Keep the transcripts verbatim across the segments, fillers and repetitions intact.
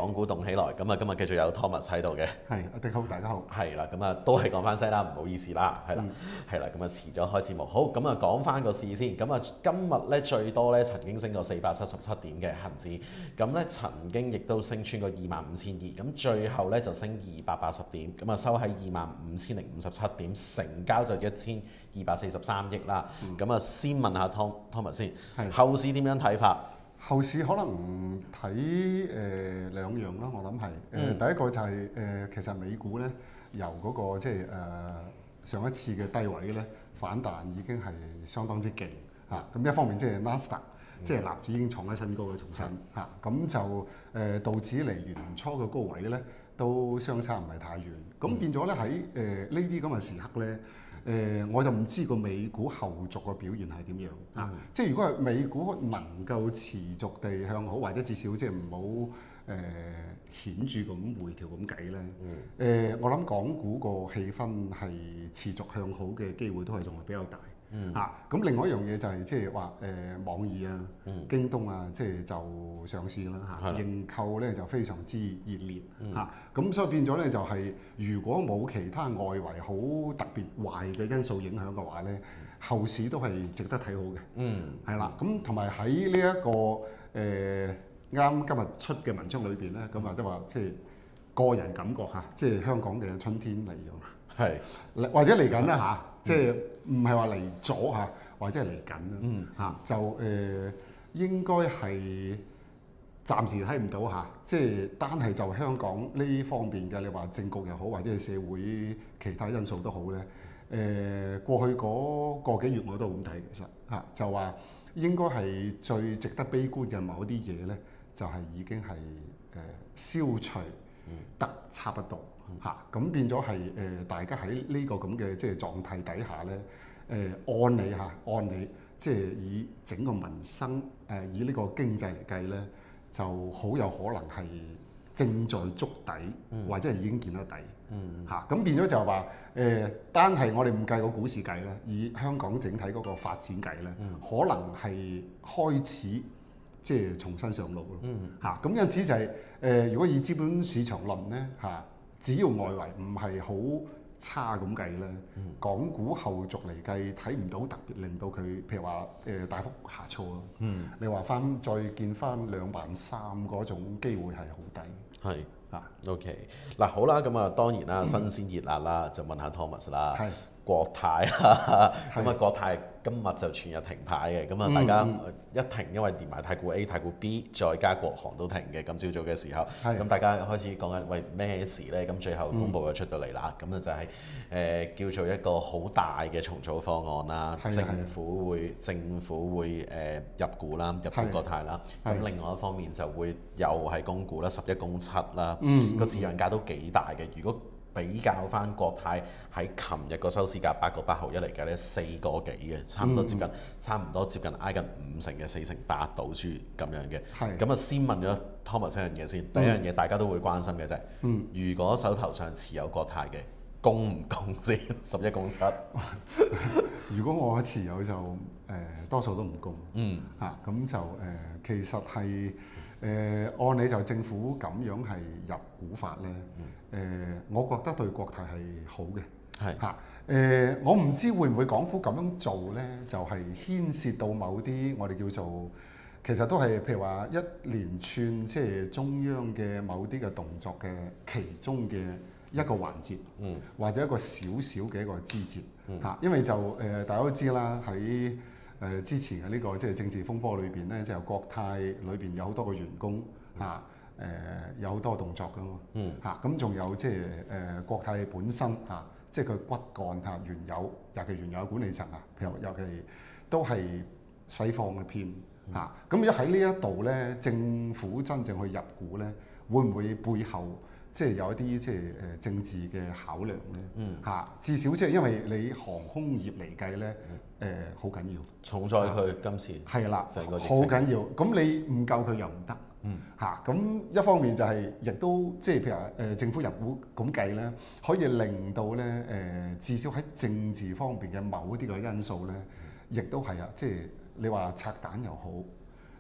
港股動起來，咁啊今日繼續有 Thomas 喺度嘅。 係，阿迪好，大家好。 係啦，咁啊都係講翻聲啦，唔好意思啦，係啦，係啦、嗯，咁啊遲咗開節目。好，咁啊講翻個市先。咁啊今日咧最多咧曾經升過四百七十七點嘅恒指，咁咧曾經亦都升穿過二萬五千二，咁最後咧就升二百八十點，咁啊收喺二萬五千零五十七點，成交就一千二百四十三億啦。咁啊、嗯、先問下 Tom Thomas 先， 係後市點樣睇法？ 後市可能睇誒兩樣啦，我諗係誒第一個就係、是、誒、呃、其實美股咧由嗰、那個即係誒上一次嘅低位咧反彈已經係相當之勁嚇。咁、嗯啊、一方面即係 Nasdaq 即係納指已經創咗新高嘅重新嚇，咁、嗯啊、就誒、呃、道指離年初嘅高位咧都相差唔係太遠。咁、嗯、變咗咧喺誒呢啲咁嘅時刻咧。誒、呃、我就唔知個美股後續嘅表現係點樣、嗯、啊！即係如果係美股能夠持續地向好，或者至少即係唔好誒顯著咁回調咁計咧，誒、嗯呃、我諗港股個氣氛係持續向好嘅機會都係仲係比較大。嗯、啊，咁另外一樣嘢就係即係話誒網易啊、嗯、京東啊，即係就上市啦嚇，啊、的認購咧就非常之熱烈嚇，咁、嗯啊、所以變咗咧就係、是、如果冇其他外圍好特別壞嘅因素影響嘅話咧，嗯、後市都係值得睇好嘅。嗯，係啦，咁同埋喺呢一個誒啱、呃、今日出嘅文章裏邊咧，咁啊、嗯、都話即係個人感覺嚇，即係香港嘅春天嚟咗，係是或者嚟緊啦嚇。即係唔係話嚟咗嚇，或者係嚟緊啦嚇，嗯、就誒、呃、應該係暫時睇唔到嚇。即係單係就香港呢方面嘅，你話政局又好，或者係社會其他因素都好咧。誒、呃、過去嗰個幾月我都咁睇，其實嚇就話應該係最值得悲觀嘅某啲嘢咧，就係、是、已經係誒、呃、消除得差不多。嚇咁、嗯、變咗係誒大家喺呢個咁嘅即係狀態底下咧，誒、呃、按理嚇按理即係以整個民生誒、呃、以呢個經濟嚟計咧，就好有可能係正在築底，嗯、或者係已經見到底。嗯嚇咁、啊、變咗就係話誒單係我哋唔計個股市計咧，以香港整體嗰個發展計咧，嗯、可能係開始即係重新上路咯。嗯嚇咁、啊、因此就係、是、誒、呃、如果以資本市場論咧嚇。啊只要外圍唔係好差咁計咧，嗯、港股後續嚟計睇唔到特別令到佢，譬如話誒、呃、大幅下挫咯。嗯，你話翻再見翻兩萬三嗰種機會係好低。係啊，OK 嗱好啦，咁啊當然啦，新鮮熱辣啦，就問下 Thomas 啦。係。國泰啦，咁啊國泰今日就全日停牌嘅，咁啊大家一停，因為連埋太古 A、太古 B 再加國航都停嘅，今朝早嘅時候，咁是大家開始講緊喂咩事呢？咁最後公佈就出到嚟啦，咁啊、嗯、就係、是、誒、呃、叫做一個好大嘅重組方案啦，的政府會的政府會誒、呃、入股啦，入股國泰啦，咁的另外一方面就會又係供股啦，十一供七啦，個市場價都幾大嘅，如果比較翻國泰喺琴日個收市價八個八毫一嚟嘅咧，四個幾嘅，差唔多接近，嗯、差唔多接近挨近五成嘅四成八到處咁樣嘅。係咁啊，先問咗 Thomas 一樣嘢先。第一樣嘢大家都會關心嘅啫。嗯。如果手頭上持有國泰嘅，供唔供先？十一供七。如果我持有就誒、呃、多數都唔供。嗯。嚇咁、啊、就誒、呃、其實係誒、呃、按理就政府咁樣係入股法咧。嗯誒、呃，我覺得對國泰係好嘅，係嚇誒，我唔知會唔會港府咁樣做咧，就係、是、牽涉到某啲我哋叫做，其實都係譬如話一連串即係中央嘅某啲嘅動作嘅其中嘅一個環節，嗯，或者一個小小嘅一個枝節，嗯嚇，因為就誒、呃、大家都知啦，喺誒、呃、之前嘅呢、這個即係政治風波裏邊咧，就國泰裏邊有好多個員工嚇。啊誒、呃、有好多動作噶嘛，嗯嚇，咁仲有即係誒國泰本身嚇、啊，即係佢骨幹嚇原有，尤其原有嘅管理層啊，譬如尤其都係西方嘅偏嚇，咁如果喺呢一度咧，政府真正去入股咧，會唔會背後即係有一啲即係誒政治嘅考量咧？嗯嚇，至少即係因為你航空業嚟計咧，誒好緊要，重在佢今次係啦，成個好緊要，咁你唔夠佢又唔得。嗯嚇，咁、啊、一方面就係、是、亦都即係譬如話誒、呃、政府入股咁計咧，可以令到咧誒、呃、至少喺政治方面嘅某啲嘅因素咧，亦都係啊，即係你話拆彈又好，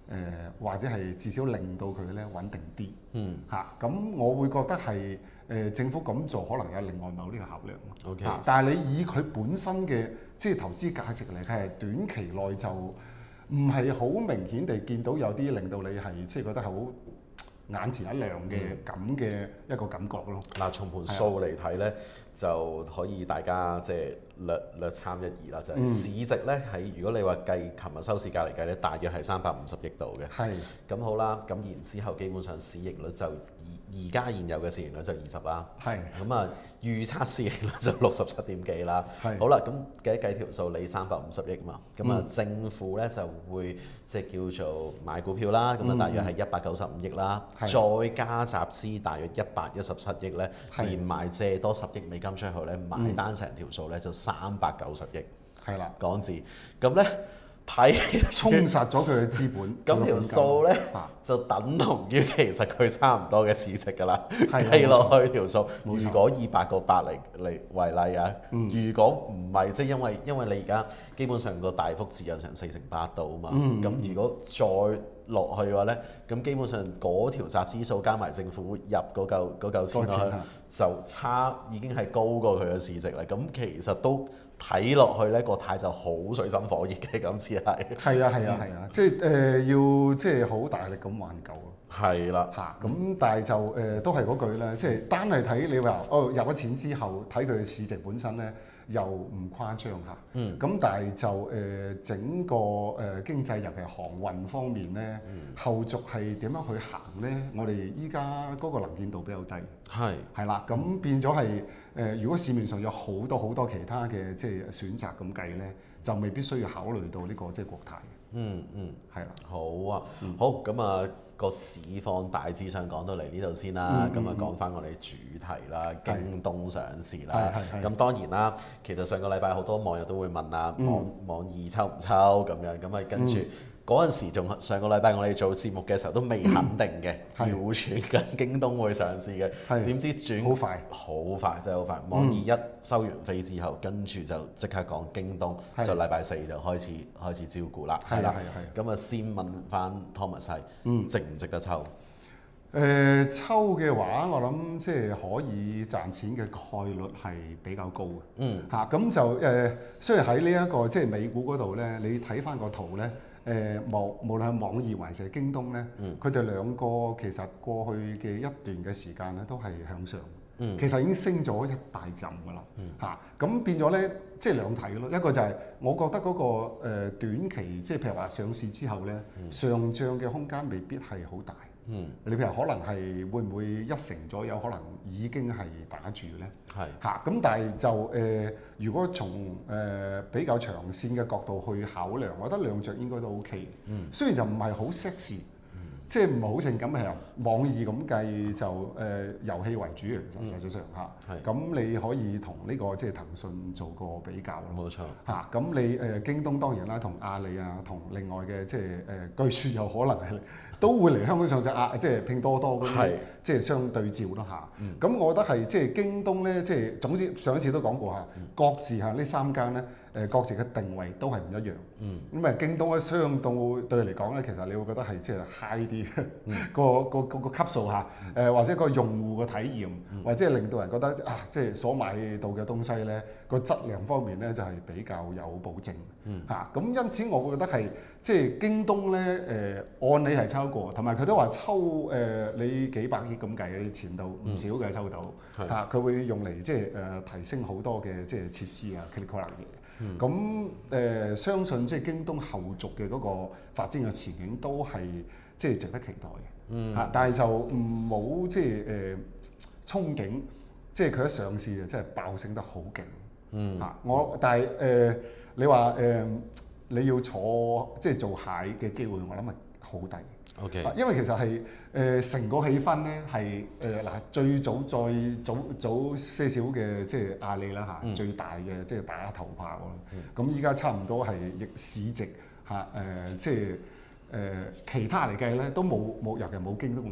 呃、或者係至少令到佢咧穩定啲。 嗯。 嚇，咁我會覺得係誒、呃、政府咁做可能有另外某啲嘅考量。 OK。 嚇，但係你以佢本身嘅即係投資價值嚟，佢係短期內就唔係好明顯地見到有啲令到你係即係覺得好眼前一亮嘅咁嘅一個感覺咯。 嗱、嗯，從盤數嚟睇咧，就可以大家即係略略參一二啦。就係、是、市值咧喺如果你話計琴日收市價嚟計咧，大約係三百五十億度嘅。係。咁好啦，咁然之後基本上市盈率就而而家現有嘅市盈率就二十啦。係。咁啊預測市盈率就六十七點幾啦。係。好啦，咁計一計條數，你三百五十億嘛，咁啊、嗯、政府咧就會即係叫做買股票啦，咁啊大約係一百九十五億啦。再加集資大約一百一十七億咧，連埋借多十億美金出去咧，買單成條數咧就三百九十億，係啦港紙。咁咧睇沖殺咗佢嘅資本， 咁條數咧就等同於其實佢差唔多嘅市值㗎啦。計落去條數，如果以八個八嚟嚟為例啊，嗯、如果唔係即係因為因為你而家基本上個大幅指引成四成八度啊嘛，咁、嗯、如果再落去嘅話咧，咁基本上嗰條集資數加埋政府入嗰嚿嗰嚿錢落去，就差已經係高過佢嘅市值啦。咁其實都睇落去咧，個態就好水深火熱嘅，今次係。係啊係啊係啊，即係誒、呃、要即係好大力咁挽救咯。係啦嚇，咁、嗯、但係就誒、呃、都係嗰句咧，即係單係睇你話哦入咗錢之後，睇佢嘅市值本身咧。又唔誇張嚇，嗯，咁但係就誒、呃、整個誒、呃、經濟，尤其係航運方面咧，嗯、後續係點樣去行咧？我哋依家嗰個能見度比較低，係係啦，咁變咗係誒，如果市面上有好多好多其他嘅即係選擇咁計咧，就未必需要考慮到呢、這個即係國泰。嗯嗯，係啦，好啊，嗯、好咁啊。個市況大致上講到嚟呢度先啦，咁啊講翻我哋主題啦，京東上市啦。咁當然啦，其實上個禮拜好多網友都會問啊，嗯、網網易抽唔抽咁樣，咁啊跟住嗰陣時仲上個禮拜我哋做節目嘅時候都未肯定嘅，謠傳緊京東會上市嘅，點知轉好快，好快真係好快。網易一收完飛之後，跟住就即刻講京東，嗯、就禮拜四就開始開始招股啦。係啦，咁啊先問翻 Thomas 係，嗯、值唔值得抽？誒、呃、抽嘅話，我諗即係可以賺錢嘅概率係比較高嘅。嗯，嚇咁、啊、就誒、呃，雖然喺呢一個即係美股嗰度咧，你睇翻個圖咧。誒網、呃、無論係網易還是京東咧，佢哋、嗯、兩個其實過去嘅一段嘅時間咧都係向上，嗯、其實已經升咗一大陣㗎啦嚇。咁、嗯啊、變咗咧，即係兩睇咯。一個就係我覺得嗰、那個、呃、短期，即係譬如話上市之後咧，嗯、上漲嘅空間未必係好大。嗯，你譬如可能係會唔會一成左右，可能已經係打住咧？係嚇咁，但係就誒、呃，如果從誒、呃、比較長線嘅角度去考量，我覺得兩隻應該都 OK。嗯，雖然就唔係好 sexy，即係唔係好性感嘅，網易咁計就誒、呃、遊戲為主嘅，其實實際上嚇。係咁，你可以同呢、這個即係騰訊做個比較咯。冇錯嚇，咁、啊、你誒、呃、京東當然啦，同阿里啊，同另外嘅即係誒、呃、據說有可能係。都會嚟香港上隻啊，即係拼多多嗰啲，是即係相對照咯嚇。咁、嗯、我覺得係即係京東咧，即係總之上一次都講過嚇，嗯、各自嚇呢三間咧，誒各自嘅定位都係唔一樣。咁啊、嗯，京東咧相對對嚟講咧，其實你會覺得係即係 high 啲，嗯、個個個個級數嚇，誒、呃、或者個用戶嘅體驗，嗯、或者係令到人覺得啊，即係所買到嘅東西咧，個質量方面咧就係比較有保證。嚇咁、嗯、因此我會覺得係即係京東咧誒按理係抽過，同埋佢都話抽誒、呃、你幾百億咁計啲錢都唔少嘅抽到嚇，佢、嗯啊、會用嚟即係誒提升好多嘅即係設施啊 critical 嘢。咁誒、呃、相信即係京東後續嘅嗰個發展嘅前景都係即係值得期待嘅。嗯嚇，但係就唔好即係誒憧憬，即係佢一上市就真係爆升得好勁。嗯嚇，我但係誒。呃你話誒、呃，你要坐即係做蟹嘅機會，我諗係好低。OK，因為其實係誒成個氣氛咧係誒嗱最早再早早些少嘅即係阿里啦嚇，嗯、最大嘅即係打頭炮咯。咁依家差唔多係逆市值嚇誒、呃，即係誒、呃、其他嚟計咧都冇冇尤其冇京東咁大。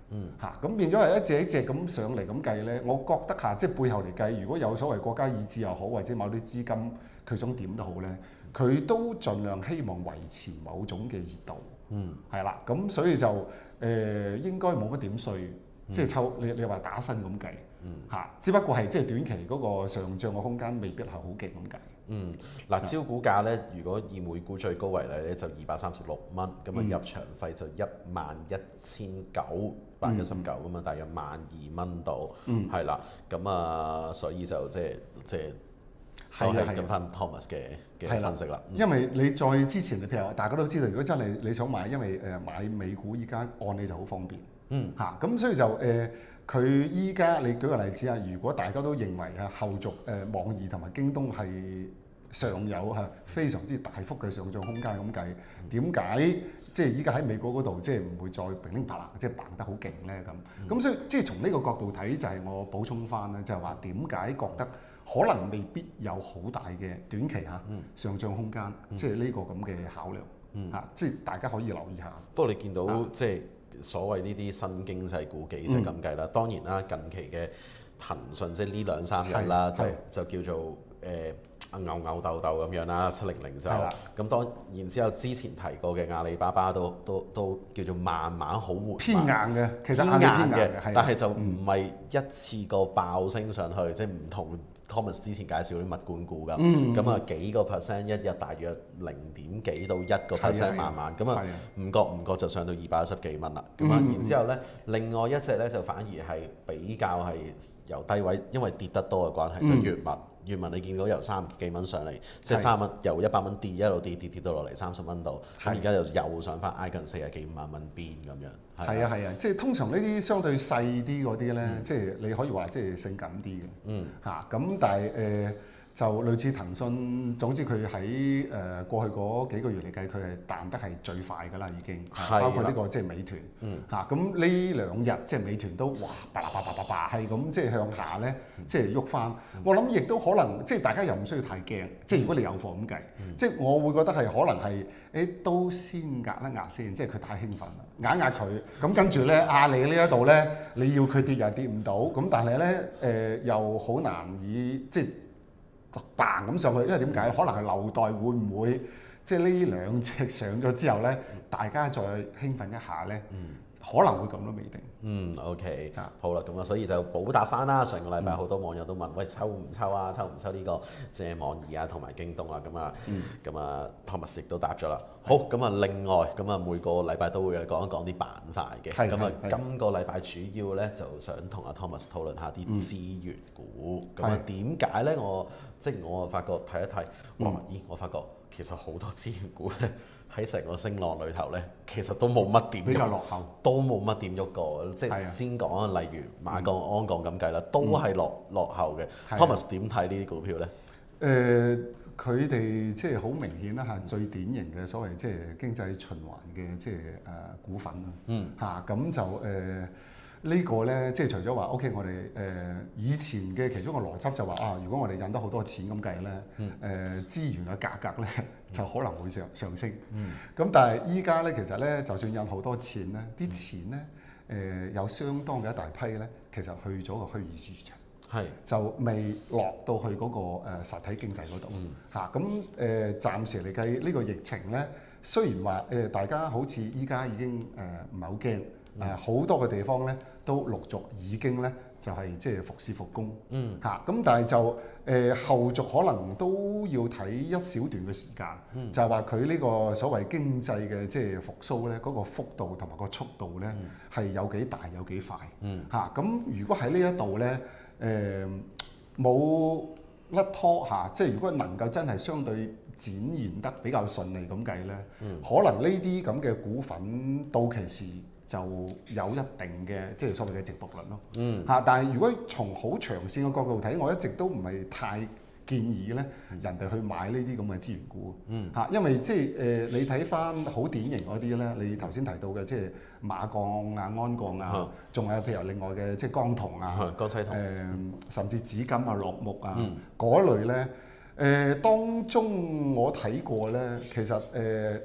嗯嚇，咁變咗係一隻一隻咁上嚟咁計咧，我覺得嚇即係背後嚟計，如果有所謂國家意志又好，或者某啲資金佢想點都好咧，佢都盡量希望維持某種嘅熱度。嗯，係啦，咁所以就誒、呃、應該冇乜點衰，即係抽你你話打新咁計。嗯嚇，只不過係即係短期嗰個上漲嘅空間未必係好勁咁計。 嗯，嗱招股價咧，如果以每股最高為例咧，就二百三十六蚊，咁啊入場費就一萬一千九百一十九咁啊，大約萬二蚊度，係啦、嗯，咁啊，所以就即係即係都係跟翻 Thomas 嘅嘅分析啦。嗯、 因為你再之前，你譬如大家都知道，如果真係你想買，因為誒買美股依家按理就好方便，嗯嚇，咁所以就誒。呃佢依家你舉個例子啊，如果大家都認為啊後續誒、呃、網易同埋京東係尚有嚇非常之大幅嘅上漲空間咁計，點解即係依家喺美國嗰度即係唔會再平拎白啦，即係棒得好勁咧咁？咁、嗯、所以即係從呢個角度睇，就係、是、我補充翻咧，就係話點解覺得可能未必有好大嘅短期嚇、嗯、上漲空間，嗯、即係呢個咁嘅考量嚇，嗯、即係大家可以留意下。 不過你見到、啊、即係。所謂呢啲新經濟股幾隻咁計啦，嗯、當然啦，近期嘅騰訊即係呢兩三日啦，就就叫做誒、呃、牛牛豆豆咁樣啦，七零零就咁的當然之後之前提過嘅阿里巴巴都都都叫做慢慢好緩偏硬嘅，其實偏硬嘅，但係就唔係一次過爆升上去，即係唔同。Thomas 之前介紹啲物管股㗎，咁啊、嗯、幾個 percent 一日大約零點幾到一個 percent 慢慢，咁啊唔覺唔覺就上到二百一十幾蚊啦。咁啊、嗯、然之後咧，另外一隻咧就反而係比較係由低位，因為跌得多嘅關係，嗯、就係閱文。閱文你見到由三十幾蚊上嚟，即係三蚊由一百蚊跌一路跌跌跌到落嚟三十蚊度，咁而家就又上翻挨近四十幾五萬蚊邊咁樣。 係啊係啊，即係通常呢啲相對細啲嗰啲咧，嗯、即係你可以話即係性感啲嘅。嗯。嚇咁、啊，但係誒、呃、就類似騰訊，總之佢喺誒過去嗰幾個月嚟計，佢係彈得係最快㗎啦，已經。係。包括呢、呢個即係美團。嗯。嚇咁呢兩日即係美團都哇叭叭叭叭叭叭係咁即係向下咧，即係喐翻。嗯、我諗亦都可能即係大家又唔需要太驚，即係如果你有貨咁計，嗯、即係我會覺得係可能係誒都先壓一壓先，即係佢太興奮啦，壓一壓佢。咁跟住咧，阿里呢一度咧，你要佢跌又跌唔到，咁但係咧誒又好難以即係嘭咁上去，因為點解？可能係留待會唔會即係呢兩隻上咗之後咧，大家再興奮一下咧，嗯、可能會咁都未定。 嗯 ，OK，啊好啦，咁啊，所以就補答翻啦。上個禮拜好多網友都問，喂，抽唔抽啊？抽唔抽呢個即係網易啊，同埋京東啊？咁啊，咁啊，Thomas亦都答咗啦。好，咁啊，另外咁啊，每個禮拜都會講一講啲板塊嘅。咁啊，今個禮拜主要咧就想同阿 Thomas 討論下啲資源股。咁啊，點解咧？我即係我啊發覺睇一睇，哇！咦，我發覺其實好多資源股咧。喺成個升浪裏頭咧，其實都冇乜點比較落後， 都冇乜點喐過。即係先講啊，例如馬鋼、鞍鋼咁計啦，都係落落後嘅。Thomas 點睇呢啲股票咧？ 誒，佢哋即係好明顯啦嚇，最典型嘅所謂即係經濟循環嘅即係誒股份啦。嗯。嚇咁就誒呢個咧，即係除咗話 OK，我哋誒以前嘅其中一個邏輯就話啊，如果我哋印得好多錢咁計咧，誒資源嘅價格咧。就可能會上上升，咁、嗯、但係依家咧，其實咧，就算印好多錢咧，啲、嗯、錢咧，誒、呃、有相當嘅一大批咧，其實去咗個虛擬市場，係是就未落到去嗰個誒實體經濟嗰度嚇。咁誒、嗯呃、暫時嚟計呢個疫情咧，雖然話誒、呃、大家好似依家已經誒唔係好驚，誒好、嗯呃、多嘅地方咧都陸續已經咧就係即係復市復工，嗯嚇。咁但係就誒、呃、後續可能都要睇一小段嘅時間，嗯、就係話佢呢個所謂經濟嘅即係復甦咧，嗰、那個幅度同埋個速度咧係、嗯、有幾大有幾快，嚇咁、嗯啊、如果喺呢一度咧誒冇甩拖嚇、啊，即係如果能夠真係相對展現得比較順利咁計咧，嗯、可能呢啲咁嘅股份到期時就有一定嘅即係所謂嘅值博率咯，嚇、嗯！但係如果從好長線嘅角度睇，我一直都唔係太建議咧人哋去買呢啲咁嘅資源股，嚇、嗯！因為即係誒、呃、你睇翻好典型嗰啲咧，你頭先提到嘅即係馬鋼啊、鞍鋼啊，仲、嗯、有譬如另外嘅即係鋼銅啊、 江西銅，誒、 呃、甚至紫金啊、落木啊嗰、嗯、類咧，誒、呃、當中我睇過咧，其實誒。呃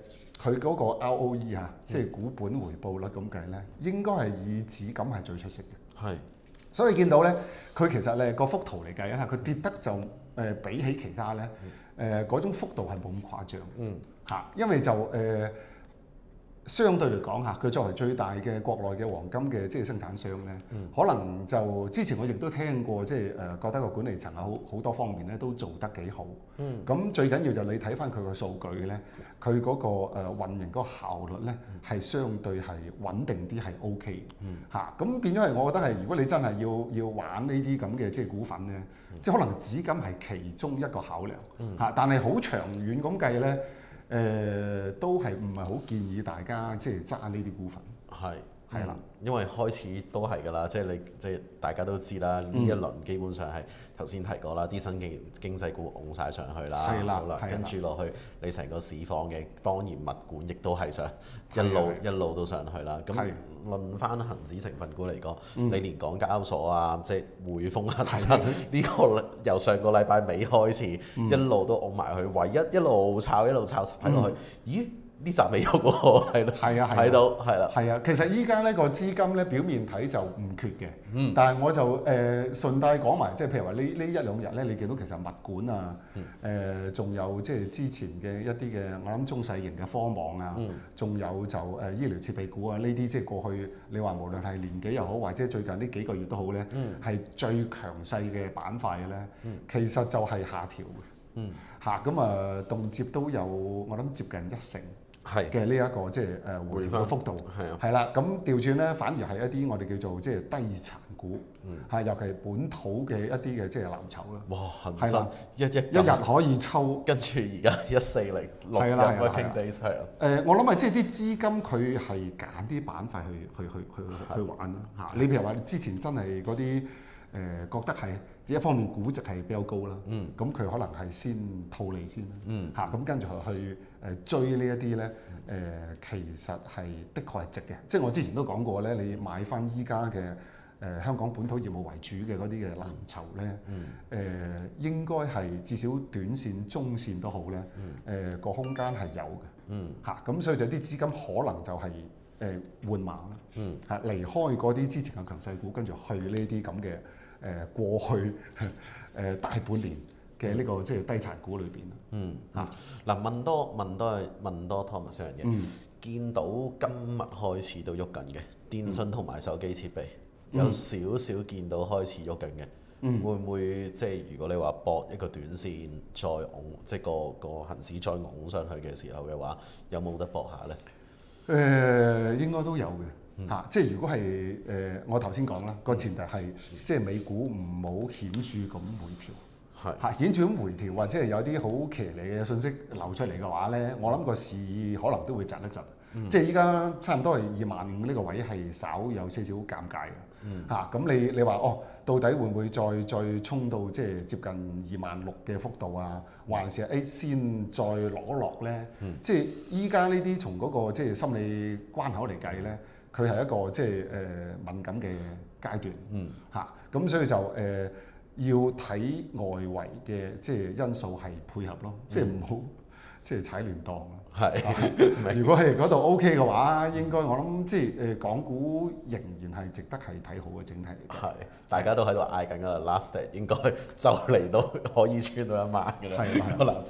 佢嗰個 R O E 啊，即係股本回報率咁計咧，應該係以紫金係最出色嘅。 係， 所以你見到咧，佢其實咧個幅圖嚟計啊，佢跌得就誒、呃、比起其他咧誒嗰種幅度係冇咁誇張。 嗯， 嚇，因為就誒、呃、相對嚟講嚇，佢作為最大嘅國內嘅黃金嘅即係生產商咧， 嗯、 可能就之前我亦都聽過，即係誒、呃、覺得個管理層啊好好多方面咧都做得幾好。 嗯， 咁最緊要就你睇翻佢個數據咧，佢嗰、那個誒、呃、運營嗰個效率咧係相對係穩定啲，係 O K 嘅。 嗯， 嚇，咁變咗係我覺得係，如果你真係要要玩呢啲咁嘅即係股份咧，嗯、即係可能紫金係其中一個考量。 嗯， 嚇，但係好長遠咁計咧。誒、呃、都係唔係好建議大家即係揸呢啲股份？ 係係啦， 因為開始都係㗎啦，即係你即係大家都知啦，呢、嗯、一輪基本上係頭先提過啦，啲新經經濟股拱晒上去啦， 係啦， 好啦，跟住落去你成個市況嘅當然物管亦都係上一路一路都上去啦。咁論翻恒指成分股嚟講，嗯、你連港交所啊，即係匯豐、恒生呢個由上個禮拜尾開始、嗯、一路都拱埋去，唯一一路炒一路炒睇落去，嗯、咦？呢集未喐喎，係咯， 係啊， 睇到係啦， 係啊。其實依家呢個資金咧表面睇就唔缺嘅， 嗯、 但係我就誒、呃、順帶講埋，即係譬如話呢呢一兩日咧，你見到其實物管啊，誒仲、嗯呃、有即係之前嘅一啲嘅我諗中細型嘅科網啊，仲、嗯、有就誒、呃、醫療設備股啊，呢啲即係過去你話無論係年紀又好，或者最近呢幾個月都好咧，係、嗯、最強勢嘅板塊咧，嗯、其實就係下調嘅，嚇咁啊動輒都有我諗接近一成。係嘅呢一個即係誒回調嘅幅度，係啊，係啦。咁調轉咧，反而係一啲我哋叫做即係低殘股，係、嗯、尤其係本土嘅一啲嘅即係藍籌啦。哇，恒生一一一日可以抽，跟住而家一四零六日 working days 係啊。誒，我諗係即係啲資金佢係揀啲板塊去去去去去玩啦嚇。你譬如話之前真係嗰啲誒覺得係一方面估值係比較高啦，咁佢、嗯、可能係先套利先啦，嚇咁、嗯、跟住去誒追呢一啲咧誒，其實係的確係值嘅。即係我之前都講過咧，你買翻依家嘅誒香港本土業務為主嘅嗰啲嘅藍籌咧，誒、嗯呃、應該係至少短線、中線都好咧，誒、呃、個空間係有嘅，嚇咁、嗯、所以就啲資金可能就係、是。誒換馬啦，嗯，係離開嗰啲之前嘅強勢股，跟住去呢啲咁嘅誒過去誒、呃、大半年嘅呢、這個即係低殘股裏邊啦，嗯嚇嗱、啊、問多問多問多 Thomas 一樣嘢，嗯、見到今日開始都喐緊嘅電信同埋手機設備，嗯、有少少見到開始喐緊嘅，嗯、會唔會即係如果你話搏一個短線再拱，即係個個恆指再拱上去嘅時候嘅話，有冇得搏下咧？誒、呃、應該都有嘅嚇、嗯啊，即係如果係誒、呃、我頭先講啦，個前提係、嗯、即係美股唔好顯著咁回調，係嚇是顯著咁回調，或者係有啲好騎呢嘅信息流出嚟嘅話咧，我諗個市可能都會窒一窒，嗯、即係依家差唔多係二萬五呢個位係稍有些少尷尬嘅。嗯，嚇咁、啊、你你話哦，到底會唔會再再衝到即係接近二萬六嘅幅度啊？還是誒、欸、先再落一落咧？嗯，即係依家呢啲從嗰、那個即係心理關口嚟計咧，佢係一個即係誒、呃、敏感嘅階段。嗯，嚇咁、啊、所以就誒、呃、要睇外圍嘅即係因素係配合咯，即係唔好即係踩亂檔咯。係，如果係嗰度 O K 嘅話，應該我諗即係誒港股仍然係值得係睇好嘅整體嚟嘅。係，大家都喺度嗌緊㗎啦 ，last day 應該就嚟到可以穿到一萬㗎啦。係，可能。